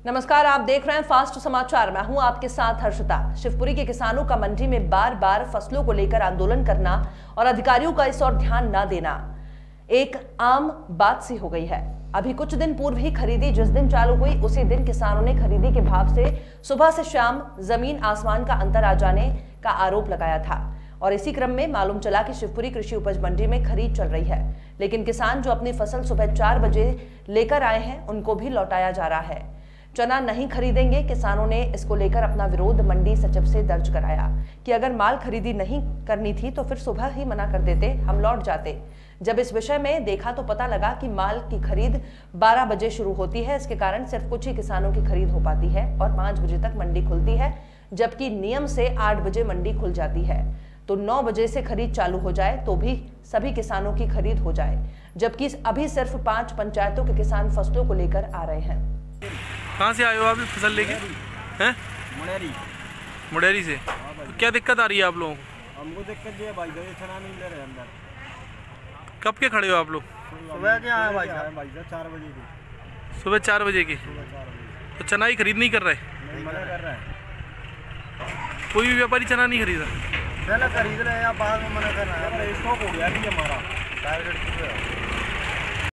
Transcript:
नमस्कार, आप देख रहे हैं फास्ट समाचार। मैं हूं आपके साथ हर्षिता। शिवपुरी के किसानों का मंडी में बार बार फसलों को लेकर आंदोलन करना और अधिकारियों का इस ओर ध्यान न देना एक आम बात सी हो गई है। अभी कुछ दिन पूर्व ही खरीदी जिस दिन चालू हुई उसी दिन किसानों ने खरीदी के भाव से सुबह से शाम जमीन आसमान का अंतर आ जाने का आरोप लगाया था और इसी क्रम में मालूम चला कि शिवपुरी कृषि उपज मंडी में खरीद चल रही है, लेकिन किसान जो अपनी फसल सुबह 4 बजे लेकर आए हैं उनको भी लौटाया जा रहा है। चना नहीं खरीदेंगे। किसानों ने इसको लेकर अपना विरोध मंडी सचिव से दर्ज कराया कि अगर माल खरीदी नहीं करनी थी तो फिर सुबह ही मना कर देते, हम लौट जाते। जब इस विषय में देखा तो पता लगा कि माल की खरीद 12 बजे शुरू होती है। इसके कारण सिर्फ कुछ ही किसानों की खरीद हो पाती है और 5 बजे तक मंडी खुलती है, जबकि नियम से 8 बजे मंडी खुल जाती है। तो 9 बजे से खरीद चालू हो जाए तो भी सभी किसानों की खरीद हो जाए, जबकि अभी सिर्फ 5 पंचायतों के किसान फसलों को लेकर आ रहे हैं। कहाँ से आए हो आप फसल लेके? हैं? मुड़ेरी से। तो क्या दिक्कत आ रही है आप लोगों को? हमको दिक्कत ये है भाई, चना नहीं ले रहे अंदर। कब के खड़े हो आप लोग? सुबह के आए भाई साहब 4 बजे की। सुबह 4 बजे की। तो चना ही खरीद नहीं कर रहे? नहीं, मना कर रहा है। कोई भी व्यापारी चना नहीं खरीदा? पहले खरीद रहे हैं या बाद में मना कर रहा है। स्टॉक हो गया नहीं हमारा।